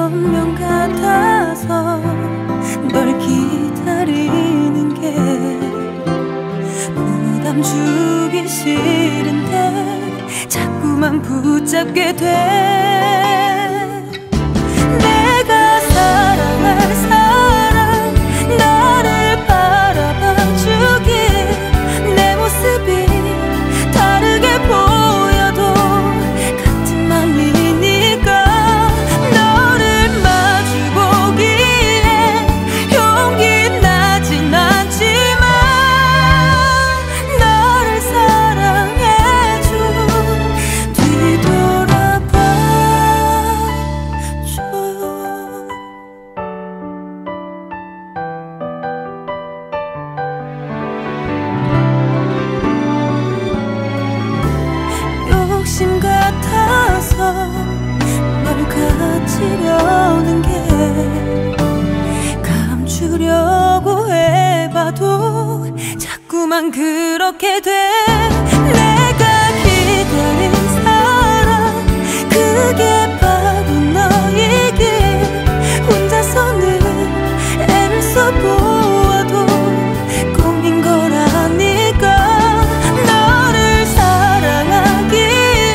운명 같아서 널 기다리는 게 부담 주기 싫은데 자꾸만 붙잡게 돼. 내가 사랑할 사람 나를 바라봐주길 내 모습이 다르게 보여도 같은 맘이니까 너를 마주보기에 용기 나진 않지만 나를 사랑해줘. 뒤돌아봐줘요. 욕심 같아서 널 가지려는 게 감추려고 해봐도 자꾸만 그렇게 돼. 내가 기다린 사람 그게 바로 너이길 혼자서는 애를 써보아도 꿈인 걸 아니까 너를 사랑하기에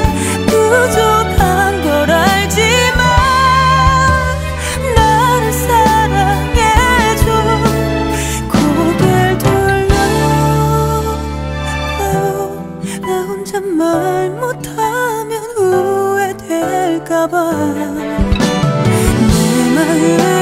부족한 걸 알지만 나를 사랑해줘. 고개를 돌려봐요. 나 혼자 말 못하면 후회될까봐 내 마음